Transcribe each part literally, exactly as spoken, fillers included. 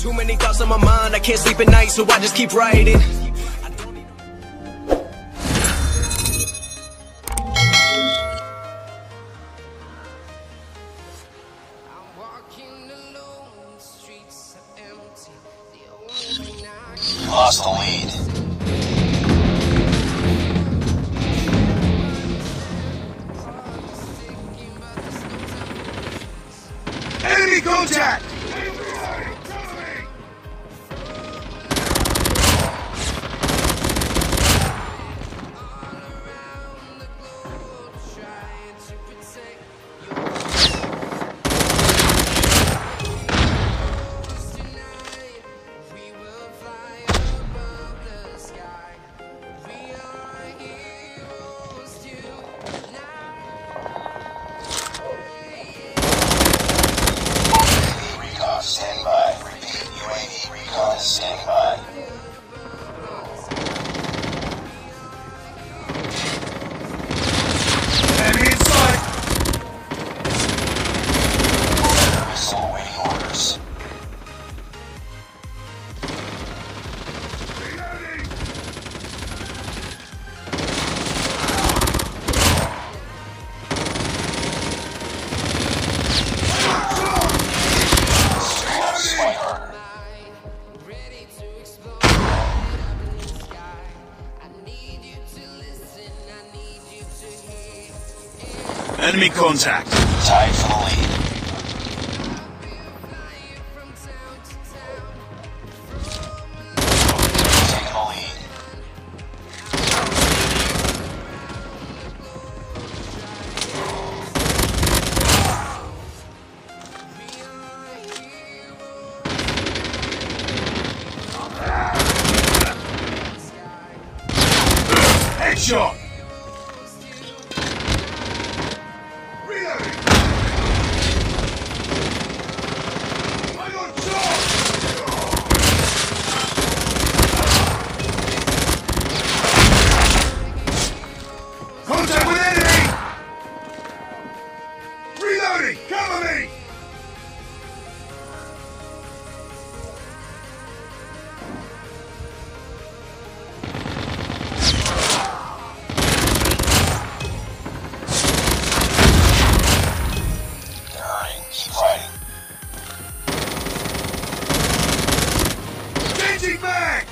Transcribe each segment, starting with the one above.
Too many thoughts on my mind, I can't sleep at night, so I just keep writing. Lost the lead. Enemy contact! Stand by. Repeat, U A V recon is standing by. Enemy in sight! Missile awaiting orders. Reloading! Enemy contact! Tied for the lead. Taking the lead. Headshot! Contact with enemy! Reloading! Cover me! They're hurting. Keep fighting. Changing back!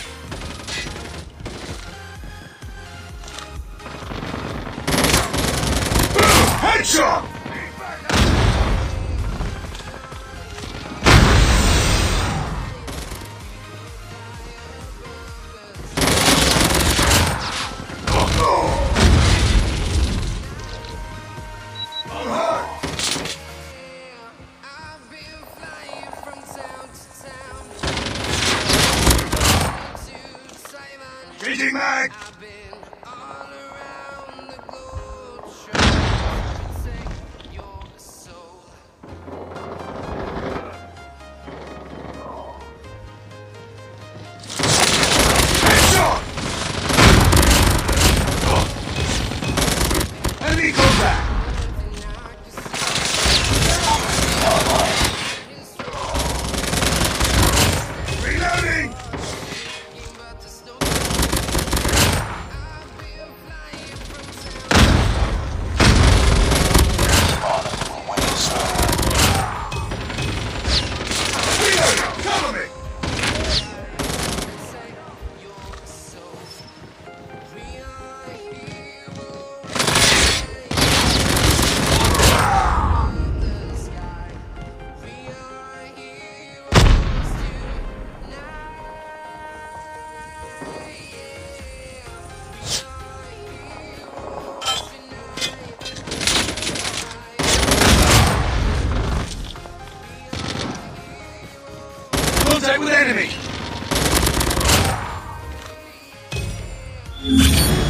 Headshot! Changing mag! Headshot! Enemy contact! Reloading! Reloading! Cover me! Contact with enemy!